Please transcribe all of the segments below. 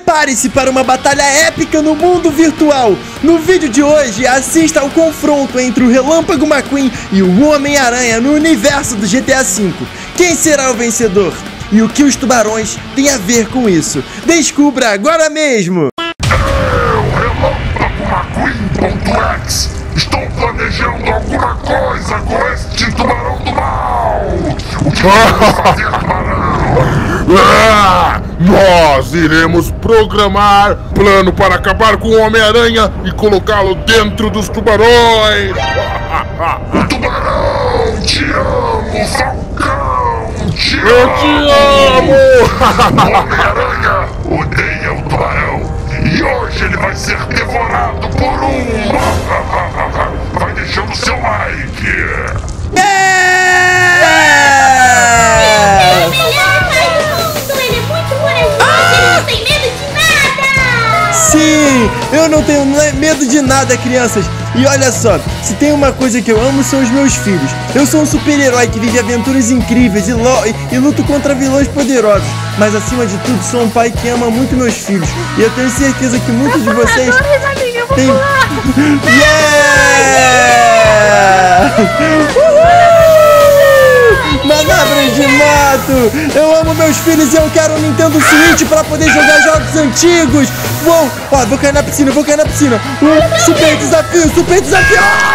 Prepare-se para uma batalha épica no mundo virtual. No vídeo de hoje, assista ao confronto entre o Relâmpago McQueen e o Homem-Aranha no universo do GTA V. Quem será o vencedor? E o que os tubarões têm a ver com isso? Descubra agora mesmo! Relâmpago McQueen.exe. Estou planejando alguma coisa com este tubarão do mal. O que vamos fazer, tubarão? Nós iremos programar plano para acabar com o Homem-Aranha e colocá-lo dentro dos tubarões. O tubarão, te amo, Falcão, te amo. Eu te amo. O Homem-Aranha odeia o tubarão e hoje ele vai ser devorado por um. Vai deixando seu like. Sim, eu não tenho medo de nada, crianças. E olha só, se tem uma coisa que eu amo são os meus filhos. Eu sou um super-herói que vive aventuras incríveis e luto contra vilões poderosos. Mas acima de tudo, sou um pai que ama muito meus filhos. E eu tenho certeza que muitos de vocês têm... Yeah! Manobras de mato! Eu amo meus filhos e eu quero um Nintendo Switch pra poder jogar jogos antigos! Uou! Ó, vou cair na piscina, vou cair na piscina! Super desafio, super desafio!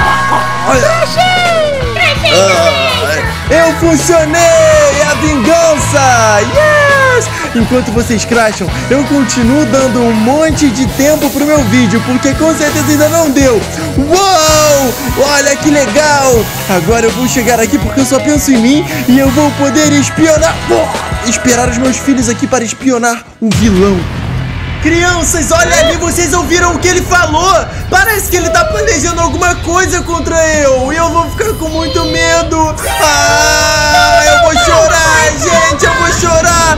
Eu funcionei! A vingança! Yes! Enquanto vocês crasham, eu continuo dando um monte de tempo pro meu vídeo, porque com certeza ainda não deu! Uou! Olha que legal! Agora eu vou chegar aqui porque eu só penso em mim e eu vou poder espionar... Esperar os meus filhos aqui para espionar o vilão. Crianças, olha ali, vocês ouviram o que ele falou? Parece que ele tá planejando alguma coisa contra eu. E eu vou ficar com muito medo. Eu vou chorar, gente, eu vou chorar.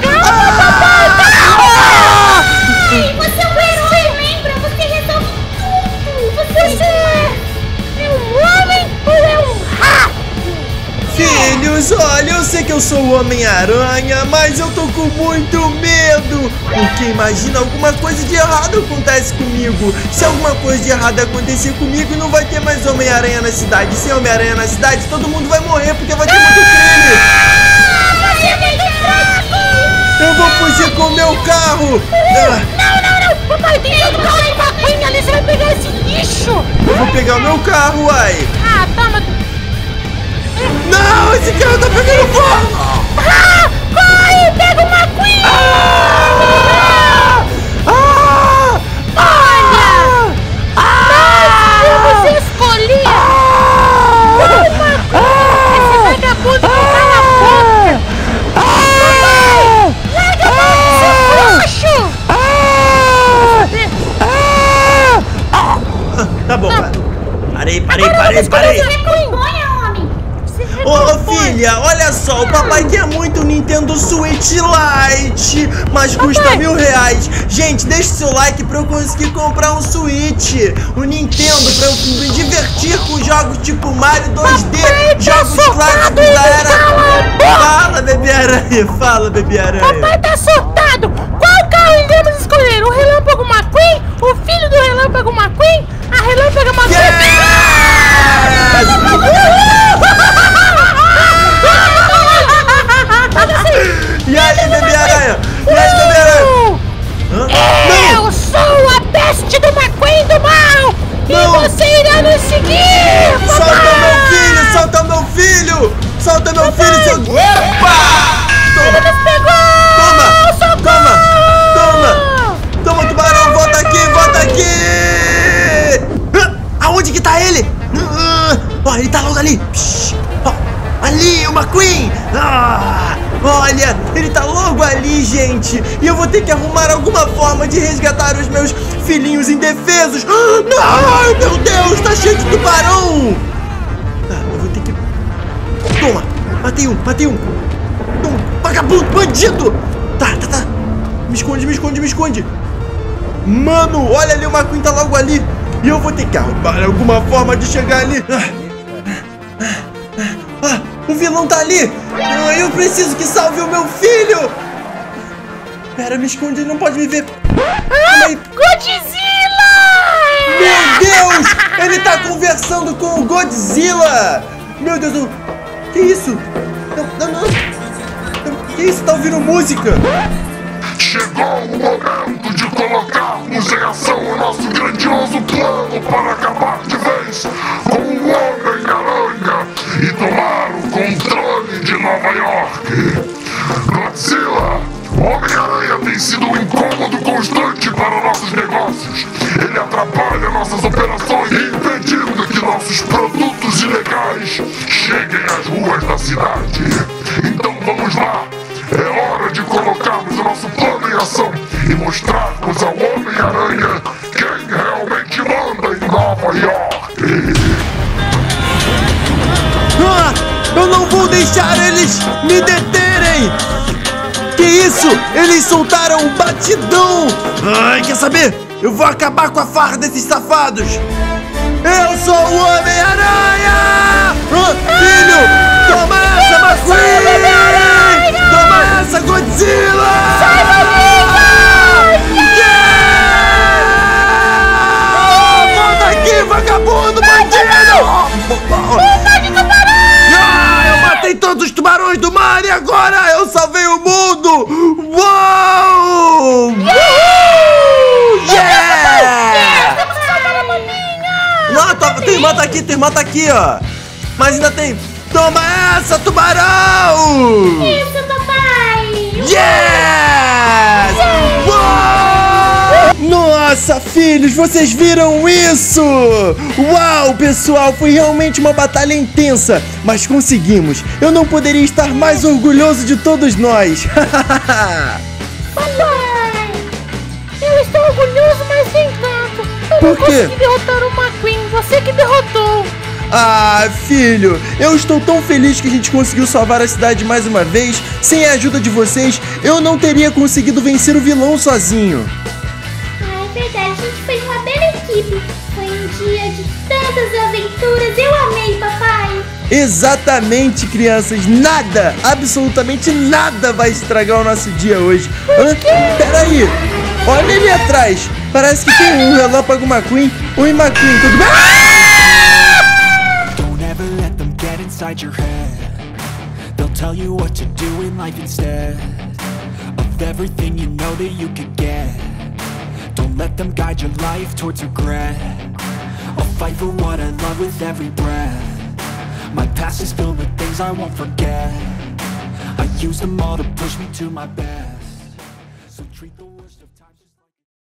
Você é um herói, lembra? Você resolve tudo. Você é um homem ou é um rato? Filhos, olha, eu sei que eu sou o Homem-Aranha, mas eu tô com muito medo. Porque imagina, alguma coisa de errado acontece comigo. Se alguma coisa de errado acontecer comigo, não vai ter mais Homem-Aranha na cidade. Sem Homem-Aranha na cidade, todo mundo vai morrer porque vai ter muito crime. Você é muito fraco! Eu vou fugir com o meu carro. Não! Papai, tem todo o carro de McQueen ali, você vai pegar esse lixo! Eu vou pegar o meu carro, uai. Toma! Não, esse carro tá pegando fogo! Corre! Pega o McQueen! Olha! Você escolhia! O McQueen! Esse vagabundo não cala a boca! Larga a mão, seu frouxo! Tá bom, parei. Ô filha, olha só, o papai quer muito o Nintendo Switch Lite, mas custa R$1000. Gente, deixe seu like pra eu conseguir comprar um Switch, um Nintendo, pra eu me divertir com jogos tipo Mario 2D, jogos clássicos da era... Fala, bebê aranha. Papai tá soltado! Qual carro iremos escolher? O Relâmpago McQueen? O filho do Relâmpago McQueen? A Relâmpago McQueen? E aí, bebê aranha? Eu sou a peste do McQueen do mal! Não. E você irá nos seguir! Solta meu filho! Solta meu filho, seu... Opa! Ele nos pegou! Toma, tubarão, volta aqui! Aonde que tá ele? Ele tá logo ali! Ali, o McQueen! Olha, ele tá logo ali, gente! E eu vou ter que arrumar alguma forma de resgatar os meus filhinhos indefesos! Não, meu Deus, tá cheio de tubarão! Eu vou ter que... Toma! Matei um! Toma, vagabundo, bandido! Tá! Me esconde! Mano, olha ali, o McQueen tá logo ali! E eu vou ter que arrumar alguma forma de chegar ali! O vilão tá ali! Eu preciso que salve o meu filho! Pera, me esconde, ele não pode me ver. Godzilla! Meu Deus! Ele tá conversando com o Godzilla! Meu Deus, que isso? Não. Que isso? Tá ouvindo música? Chegou o momento de colocarmos em ação o nosso grandioso plano para acabar de vez com o Homem-Aranha e tomar o controle de Nova York. Godzilla, o Homem-Aranha tem sido um incômodo constante para nossos negócios. Ele atrapalha nossas operações, impedindo que nossos produtos ilegais cheguem às ruas da cidade. Então vamos lá. É hora de colocarmos o nosso plano em ação e mostrarmos ao Homem-Aranha quem realmente manda em Nova York. Eu não vou deixar eles me deterem! Que isso? Eles soltaram um batidão! Ai, quer saber? Eu vou acabar com a farra desses safados! Eu sou o Homem-Aranha! Filho! Toma essa, McQueen! Toma essa, Godzilla! Sai daqui! Yeah! Volta aqui, vagabundo, bandido! Eu matei todos os tubarões do mar e agora eu salvei o mundo! Uou! Yeah! Não, tem mata aqui, ó. Mas ainda tem. Toma essa, tubarão! Isso, papai! Yes! Uou! Nossa, filhos, vocês viram isso? Uau, pessoal, foi realmente uma batalha intensa, mas conseguimos. Eu não poderia estar mais orgulhoso de todos nós. Papai! Eu estou orgulhoso, mas nem tanto. Eu Por não quê? consegui derrotar o McQueen, você que derrotou. Ah, filho, eu estou tão feliz que a gente conseguiu salvar a cidade mais uma vez. Sem a ajuda de vocês, eu não teria conseguido vencer o vilão sozinho. É verdade, a gente fez uma bela equipe. Foi um dia de tantas aventuras, eu amei, papai. Exatamente, crianças. Nada, absolutamente nada vai estragar o nosso dia hoje. Peraí, olha ali atrás. Parece que tem um relâmpago McQueen. Oi, McQueen, tudo bem? Inside your head, they'll tell you what to do in life instead of everything you know that you could get. Don't let them guide your life towards regret. I'll fight for what I love with every breath. My past is filled with things I won't forget. I use them all to push me to my best. So treat the worst of time